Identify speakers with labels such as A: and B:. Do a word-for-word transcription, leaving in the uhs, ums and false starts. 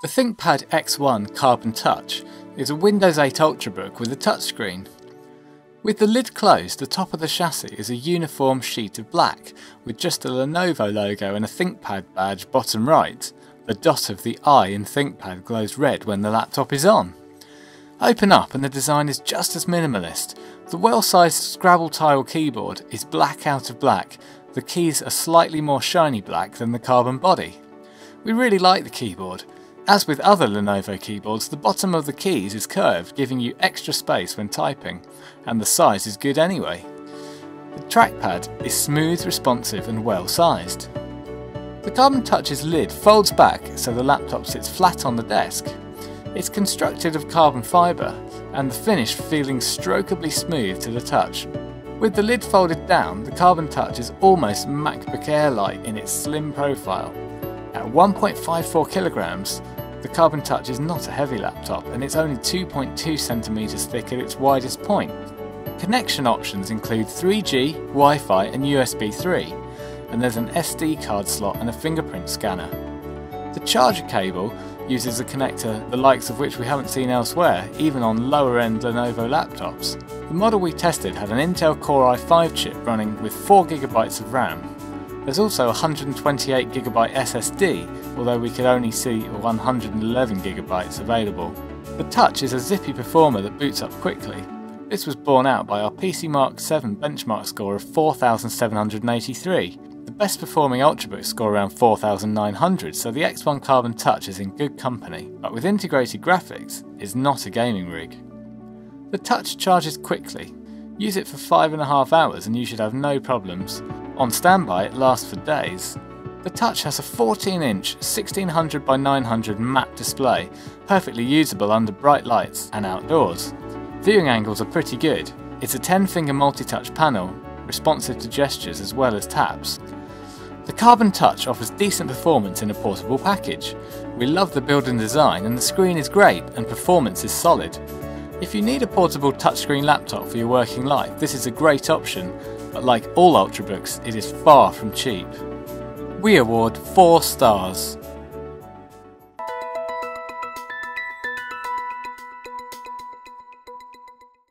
A: The ThinkPad X one Carbon Touch is a Windows eight Ultrabook with a touchscreen. With the lid closed, the top of the chassis is a uniform sheet of black with just a Lenovo logo and a ThinkPad badge bottom right. The dot of the I in ThinkPad glows red when the laptop is on. Open up and the design is just as minimalist. The well-sized Scrabble tile keyboard is black out of black. The keys are slightly more shiny black than the carbon body. We really like the keyboard. As with other Lenovo keyboards, the bottom of the keys is curved, giving you extra space when typing, and the size is good anyway. The trackpad is smooth, responsive and well sized. The Carbon Touch's lid folds back so the laptop sits flat on the desk. It's constructed of carbon fibre, and the finish feeling strokeably smooth to the touch. With the lid folded down, the Carbon Touch is almost MacBook Air-like in its slim profile. At one point five four kilograms, the Carbon Touch is not a heavy laptop, and it's only two point two centimeters thick at its widest point. Connection options include three G, Wi-Fi and U S B three, and there's an S D card slot and a fingerprint scanner. The charger cable uses a connector the likes of which we haven't seen elsewhere, even on lower-end Lenovo laptops. The model we tested had an Intel Core i five chip running with four gigabytes of RAM. There's also a one hundred twenty-eight gigabyte S S D, although we could only see one hundred eleven gigabytes available. The Touch is a zippy performer that boots up quickly. This was borne out by our P C Mark seven benchmark score of four thousand seven hundred eighty-three. The best performing Ultrabooks score around four thousand nine hundred, so the X one Carbon Touch is in good company, but with integrated graphics, it's not a gaming rig. The Touch charges quickly. Use it for five and a half hours and you should have no problems. On standby, it lasts for days. The Touch has a fourteen inch sixteen hundred by nine hundred matte display, perfectly usable under bright lights and outdoors. Viewing angles are pretty good. It's a ten finger multi-touch panel, responsive to gestures as well as taps. The Carbon Touch offers decent performance in a portable package. We love the build and design, and the screen is great and performance is solid. If you need a portable touchscreen laptop for your working life, this is a great option, but like all Ultrabooks, it is far from cheap. We award four stars.